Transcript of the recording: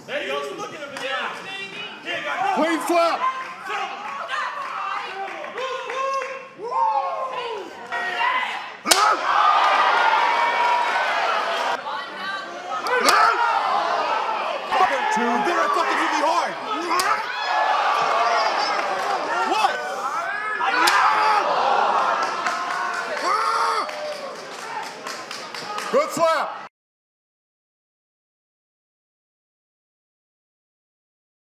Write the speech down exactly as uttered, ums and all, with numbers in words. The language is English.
There you go. Look at him now. Clean flap. Two. They're gonna fucking hit me hard. What? Good slap.